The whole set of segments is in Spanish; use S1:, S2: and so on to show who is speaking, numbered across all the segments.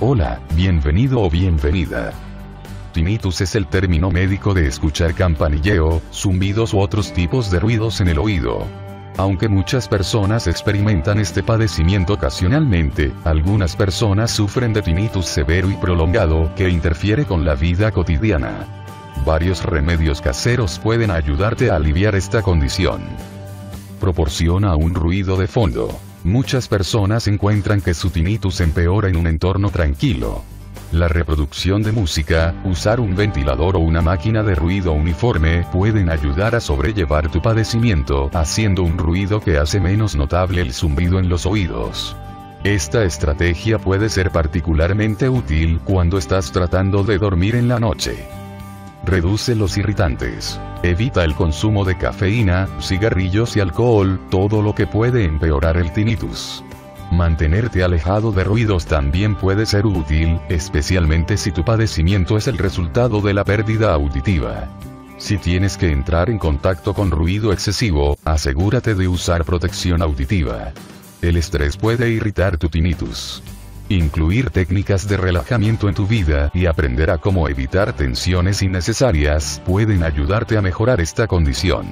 S1: Hola, bienvenido o bienvenida. Tinnitus es el término médico de escuchar campanilleo, zumbidos u otros tipos de ruidos en el oído. Aunque muchas personas experimentan este padecimiento ocasionalmente, algunas personas sufren de tinnitus severo y prolongado que interfiere con la vida cotidiana. Varios remedios caseros pueden ayudarte a aliviar esta condición. Proporciona un ruido de fondo. Muchas personas encuentran que su tinnitus empeora en un entorno tranquilo. La reproducción de música, usar un ventilador o una máquina de ruido uniforme pueden ayudar a sobrellevar tu padecimiento, haciendo un ruido que hace menos notable el zumbido en los oídos. Esta estrategia puede ser particularmente útil cuando estás tratando de dormir en la noche. Reduce los irritantes. Evita el consumo de cafeína, cigarrillos y alcohol, todo lo que puede empeorar el tinnitus. Mantenerte alejado de ruidos también puede ser útil, especialmente si tu padecimiento es el resultado de la pérdida auditiva. Si tienes que entrar en contacto con ruido excesivo, asegúrate de usar protección auditiva. El estrés puede irritar tu tinnitus. Incluir técnicas de relajamiento en tu vida y aprender a cómo evitar tensiones innecesarias pueden ayudarte a mejorar esta condición.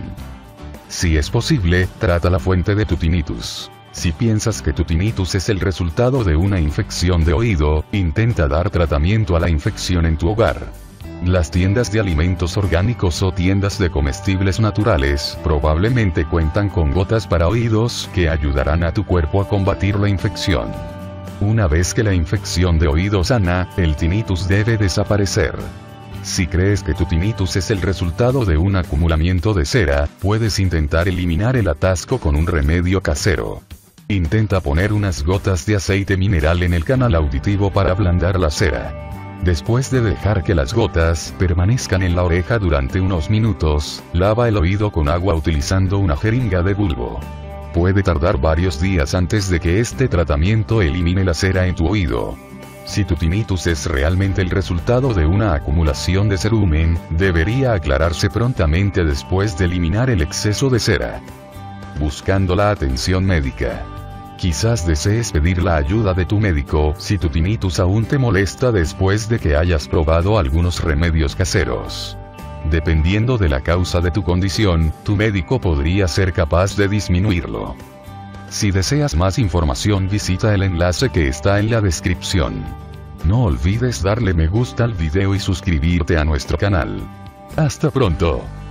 S1: Si es posible, trata la fuente de tu tinnitus. Si piensas que tu tinnitus es el resultado de una infección de oído, intenta dar tratamiento a la infección en tu hogar. Las tiendas de alimentos orgánicos o tiendas de comestibles naturales probablemente cuentan con gotas para oídos que ayudarán a tu cuerpo a combatir la infección. Una vez que la infección de oído sana, el tinnitus debe desaparecer. Si crees que tu tinnitus es el resultado de un acumulamiento de cera, puedes intentar eliminar el atasco con un remedio casero. Intenta poner unas gotas de aceite mineral en el canal auditivo para ablandar la cera. Después de dejar que las gotas permanezcan en la oreja durante unos minutos, lava el oído con agua utilizando una jeringa de bulbo. Puede tardar varios días antes de que este tratamiento elimine la cera en tu oído. Si tu tinnitus es realmente el resultado de una acumulación de cerumen, debería aclararse prontamente después de eliminar el exceso de cera. Buscando la atención médica. Quizás desees pedir la ayuda de tu médico si tu tinnitus aún te molesta después de que hayas probado algunos remedios caseros. Dependiendo de la causa de tu condición, tu médico podría ser capaz de disminuirlo. Si deseas más información, visita el enlace que está en la descripción. No olvides darle me gusta al video y suscribirte a nuestro canal. ¡Hasta pronto!